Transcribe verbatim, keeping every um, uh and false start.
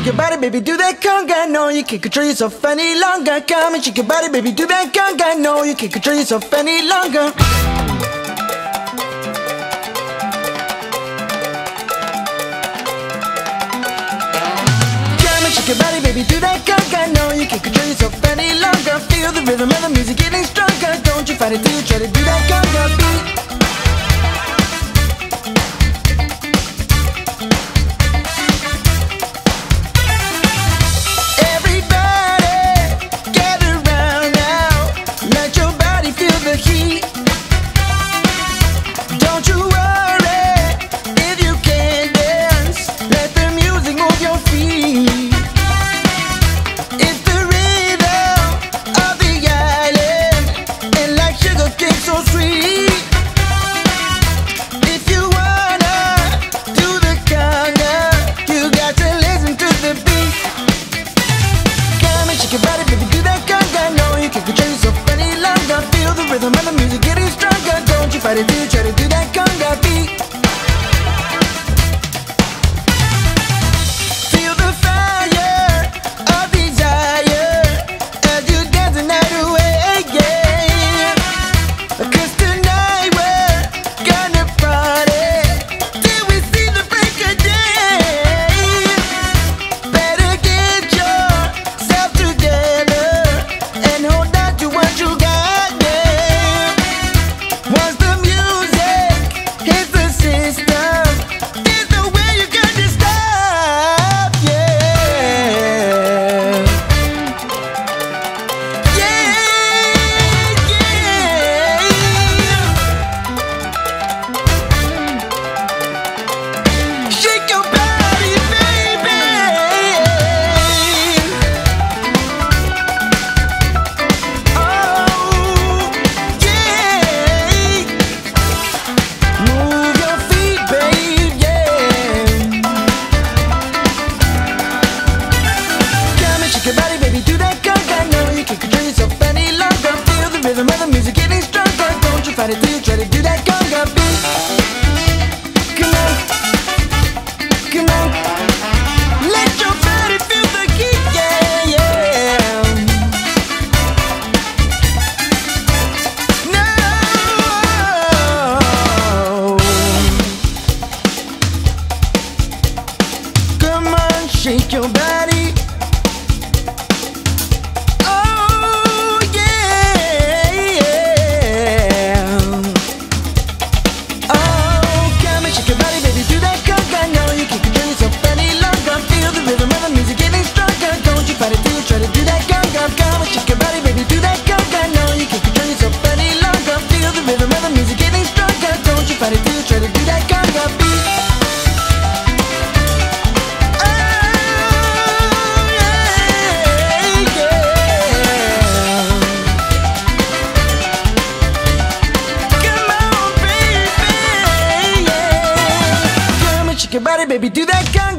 your body, baby, do that conga. No, you can't control yourself any longer. Come and shake your body, baby, do that conga. No, you can't control yourself any longer. Come and shake your body, baby, do that conga. No, you can't control yourself any longer. Feel the rhythm of the music getting stronger. Don't you fight it till you try to do that conga beat. Baby, do that conga.